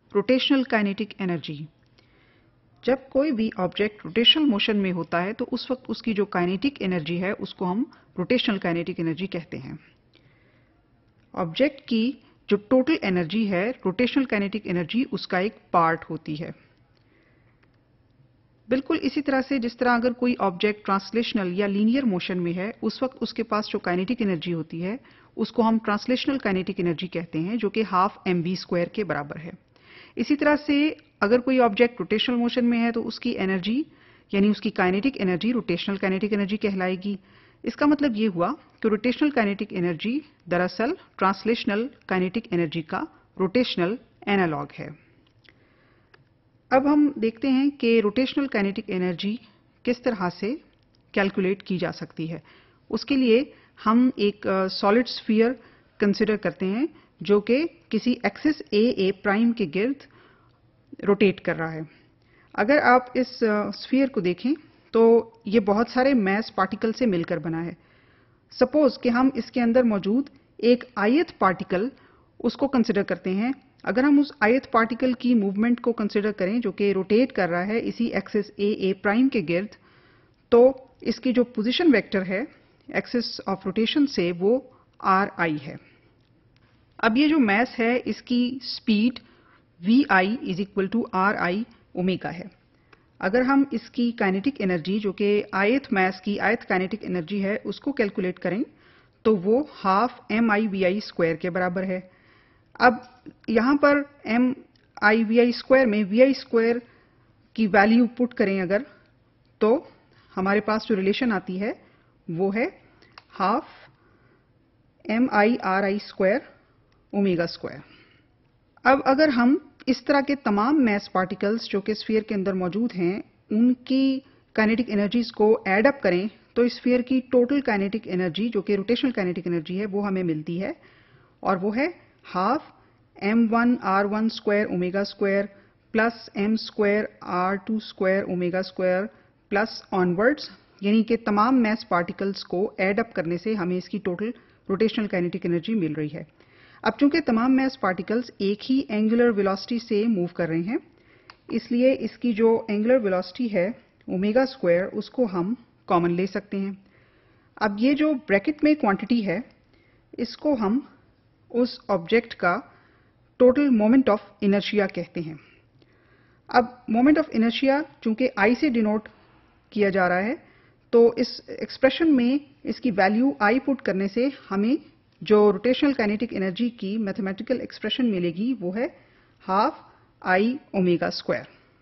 Rotational kinetic energy. जब कोई भी ऑब्जेक्ट रोटेशनल मोशन में होता है तो उस वक्त उसकी जो काइनेटिक एनर्जी है उसको हम रोटेशनल काइनेटिक एनर्जी कहते हैं। ऑब्जेक्ट की जो टोटल एनर्जी है रोटेशनल काइनेटिक एनर्जी उसका एक पार्ट होती है। बिल्कुल इसी तरह से जिस तरह अगर कोई ऑब्जेक्ट ट्रांसलेशनल या लीनियर मोशन में है उस वक्त उसके पास जो काइनेटिक एनर्जी होती है उसको हम ट्रांसलेशनल काइनेटिक एनर्जी कहते हैं, जो कि हाफ mv² के बराबर है। इसी तरह से अगर कोई ऑब्जेक्ट रोटेशनल मोशन में है तो उसकी एनर्जी यानी उसकी kinetic energy rotational kinetic energy कहलाएगी। इसका मतलब ये हुआ कि रोटेशनल काइनेटिक एनर्जी दरअसल ट्रांसलेशनल काइनेटिक एनर्जी का रोटेशनल एनालॉग है। अब हम देखते हैं कि रोटेशनल काइनेटिक एनर्जी किस तरह से कैलकुलेट की जा सकती है। उसके लिए हम एक सॉलिड स्फीयर कंसिडर करते हैं जो कि किसी एक्सिस a प्राइम के गिर्द रोटेट कर रहा है। अगर आप इस स्फीयर को देखें तो ये बहुत सारे मैस पार्टिकल से मिलकर बना है। सपोज कि हम इसके अंदर मौजूद एक ith पार्टिकल उसको कंसिडर करते हैं। अगर हम उस ith पार्टिकल की मूवमेंट को कंसिडर करें जो कि रोटेट कर रहा है इसी एक्सिस a प्राइम के गिर्द, तो इसकी जो पोजीशन वेक्टर है एक्सिस ऑफ रोटेशन से वो ri है। अब ये जो मैस है इसकी speed vi is equal to ri omega है। अगर हम इसकी काइनेटिक एनर्जी जो कि ith मैस की ith काइनेटिक एनर्जी है उसको कैलकुलेट करें तो वो हाफ mivi² के बराबर है। अब यहाँ पर mivi² में vi² की वैल्यू पुट करें अगर, तो हमारे पास जो रिलेशन आती है वो है हाफ mi_ri² ओमेगा²। अब अगर हम इस तरह के तमाम मैस पार्टिकल्स जो कि स्फीयर के अंदर मौजूद हैं उनकी काइनेटिक एनर्जीज को ऐड अप करें तो स्फीयर की टोटल काइनेटिक एनर्जी जो कि रोटेशनल काइनेटिक एनर्जी है वो हमें मिलती है, और वो है half m1r1² omega plus m²r2² omega plus onwards, यानी कि तमाम मैस पार्टिकल्स को ऐड अप करने से हमें इसकी टोटल रोटेशनल काइनेटिक एनर्जी मिल रही है। अब चूंकि तमाम मैस पार्टिकल्स एक ही एंगुलर वेलोसिटी से मूव कर रहे हैं इसलिए इसकी जो एंगुलर वेलोसिटी है ओमेगा² उसको हम कॉमन ले सकते हैं। अब ये जो ब्रैकेट में क्वांटिटी है इसको हम उस ऑब्जेक्ट का टोटल मोमेंट ऑफ इनर्शिया कहते हैं। अब मोमेंट ऑफ इनर्शिया चूंकि I से डिनोट किया जा रहा है तो इस एक्सप्रेशन में इसकी वैल्यू I पुट करने से हमें जो रोटेशनल काइनेटिक एनर्जी की मैथमेटिकल एक्सप्रेशन मिलेगी वो है हाफ I ओमेगा²।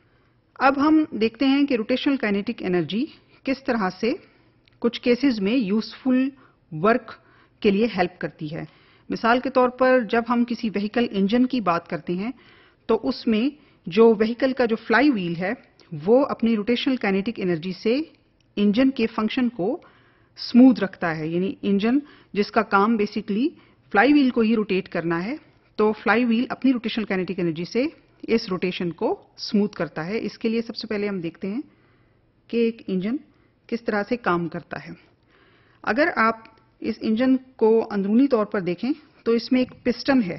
अब हम देखते हैं कि रोटेशनल काइनेटिक एनर्जी किस तरह से कुछ केसेस में यूजफुल वर्क के लिए हेल्प करती है। मिसाल के तौर पर जब हम किसी व्हीकल इंजन की बात करते हैं तो उसमें जो व्हीकल का जो फ्लाई व्हील है वो अपनी रोटेशनल काइनेटिक एनर्जी से इंजन के फंक्शन को स्मूथ रखता है, यानी इंजन जिसका काम बेसिकली फ्लाई व्हील को ही रोटेट करना है तो फ्लाई व्हील अपनी रोटेशनल काइनेटिक एनर्जी से इस रोटेशन को स्मूथ करता है। इसके लिए सबसे पहले हम देखते हैं कि एक इंजन किस तरह से काम करता है। अगर आप इस इंजन को अंदरूनी तौर पर देखें तो इसमें एक पिस्टन है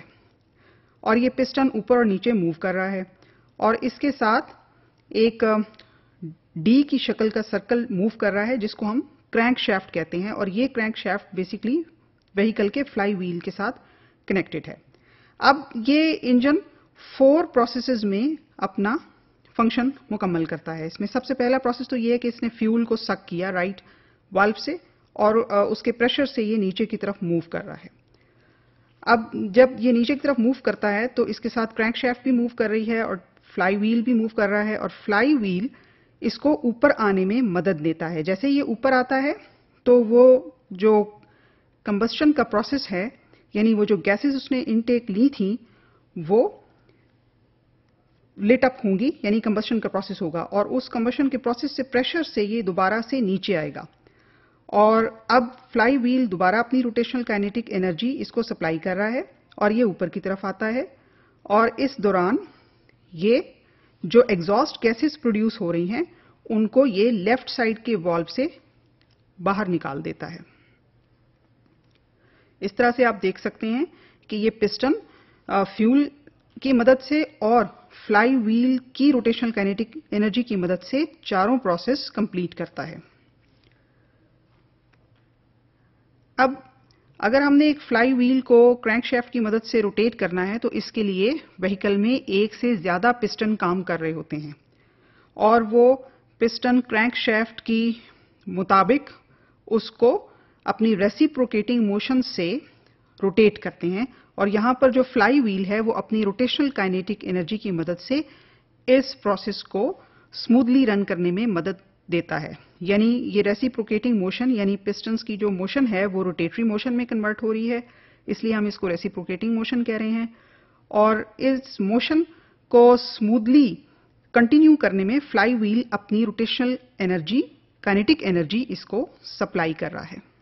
और ये पिस्टन ऊपर और नीचे मूव कर रहा है और इसके साथ एक डी की शक्ल का सर्कल मूव कर रहा है जिसको हम क्रैंक शाफ्ट कहते हैं, और ये क्रैंक शाफ्ट बेसिकली व्हीकल के फ्लाई व्हील के साथ कनेक्टेड है। अब ये इंजन 4 प्रोसेसेस में अपना फंक्शन मुकम्मल करता है। इसमें सबसे पहला प्रोसेस तो ये है कि इसने फ्यूल को सक किया राइट वाल्व से और उसके प्रेशर से ये नीचे की तरफ मूव कर रहा है। अब जब ये नीचे की तरफ मूव करता है तो इसके साथ क्रैंक शाफ्ट भी मूव कर रही है और फ्लाई व्हील भी मूव कर रहा है, और फ्लाई व्हील इसको ऊपर आने में मदद देता है। जैसे ये ऊपर आता है तो वो जो कंबस्शन का प्रोसेस है यानी वो जो गैसेस उसने इनटेक ली थी वो लिट अप होंगी, यानी कंबस्शन का प्रोसेस होगा और उस कंबस्शन के प्रोसेस से प्रेशर से ये दोबारा से नीचे आएगा और अब फ्लाई व्हील दोबारा अपनी रोटेशनल काइनेटिक एनर्जी इसको सप्लाई कर रहा है और ये ऊपर की तरफ आता है और इस दौरान ये जो एग्जॉस्ट गैसेस प्रोड्यूस हो रही हैं उनको ये लेफ्ट साइड के वाल्व से बाहर निकाल देता है। इस तरह से आप देख सकते हैं कि ये पिस्टन फ्यूल की मदद से और फ्लाई व्हील की रोटेशनल काइनेटिक एनर्जी की मदद से चारों प्रोसेस कंप्लीट करता है। अब अगर हमने एक फ्लाई व्हील को क्रैंकशाफ्ट की मदद से रोटेट करना है तो इसके लिए व्हीकल में एक से ज्यादा पिस्टन काम कर रहे होते हैं और वो पिस्टन क्रैंकशाफ्ट की मुताबिक उसको अपनी रेसिप्रोकेटिंग मोशन से रोटेट करते हैं और यहां पर जो फ्लाई व्हील है वो अपनी रोटेशनल काइनेटिक एनर्जी की मदद से इस प्रोसेस को स्मूथली रन करने में मदद देता है। यानी ये रेसिप्रोकेटिंग मोशन यानी पिस्टन्स की जो मोशन है वो रोटेटरी मोशन में कन्वर्ट हो रही है, इसलिए हम इसको रेसिप्रोकेटिंग मोशन कह रहे हैं। और इस मोशन को स्मूथली कंटिन्यू करने में फ्लाई व्हील अपनी रोटेशनल एनर्जी काइनेटिक एनर्जी इसको सप्लाई कर रहा है।